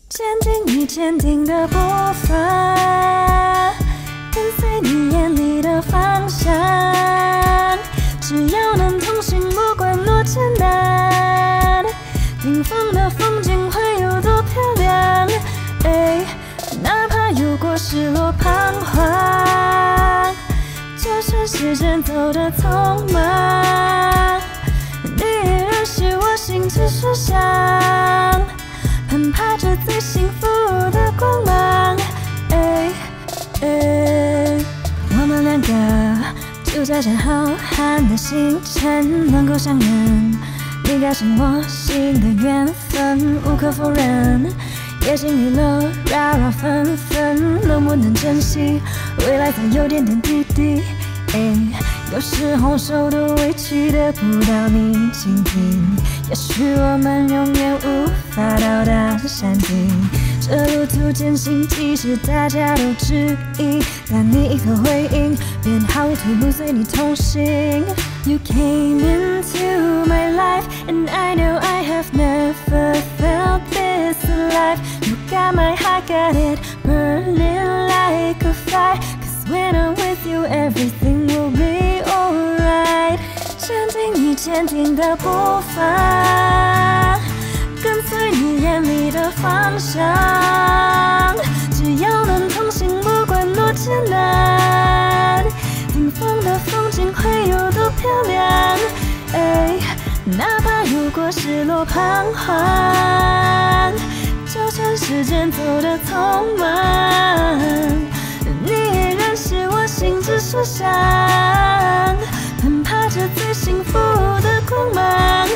坚定你坚定的步伐，跟随你眼里的方向。只要能同行，不管多艰难，顶峰的风景会有多漂亮？哪怕有过失落彷徨，就算时间走得匆忙，你依然是我心之所向。攀爬着最幸福的光芒，我们两个就在这浩瀚的星辰能够相认，你高兴我心的缘分无可否认，也经历了扰扰纷纷，能不能珍惜未来才有点点滴滴？有时候手都委屈得不到你倾听，也许我们永远无法到达山顶。这路途艰辛，即使大家都质疑，但你一颗回应，便好退路随你同行。You came into my life, and I know I have never felt this alive. You got my heart, got it burning like a fire. Cause when I'm with you, everything will be alright. 坚定你坚定的步伐，跟随你眼里的方向。只要能同行，不管多艰难，顶峰的风景会有多漂亮？哪怕有过失落彷徨，就算时间走得匆忙，你依然是我心之所向。攀爬着最幸福的光芒，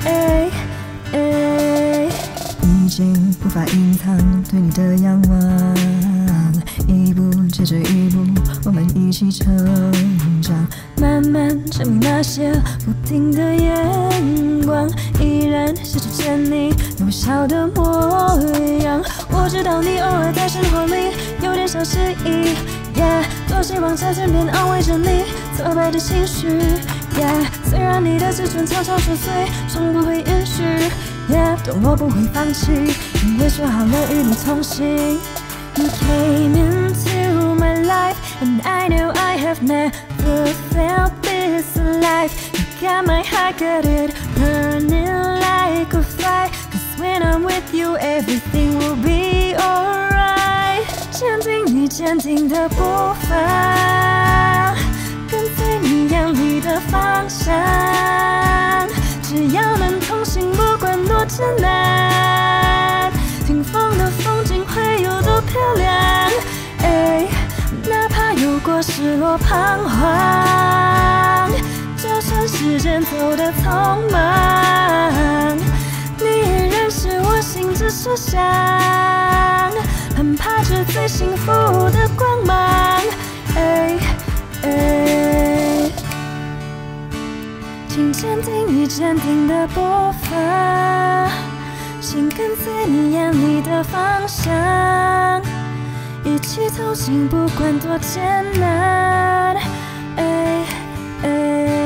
已经无法隐藏对你的仰望，一步接着一步，我们一起成长， 慢慢证明那些不停的眼光，依然是之前你微笑的模样。我知道你偶尔在生活里有点小失意，多希望在身边安慰着你挫败的情绪。虽然你的自尊常常作祟，从不会允许，但我不会放弃，因为说好了与你同行。You came into my life, and I know I have never felt this alive. You got my heart, got it burning like a fire. Cause when I'm with you, everything will be alright. 坚定你坚定的步伐，跟随你眼里的方向。只要能同行，不管多艰难，顶峰的风景会有多漂亮？哪怕有过失落彷徨，就算时间走得匆忙，你依然是我心之所向。攀爬着最幸福的光芒，请坚定你坚定的步伐，请跟随你眼里的方向，一起同行，不管多艰难。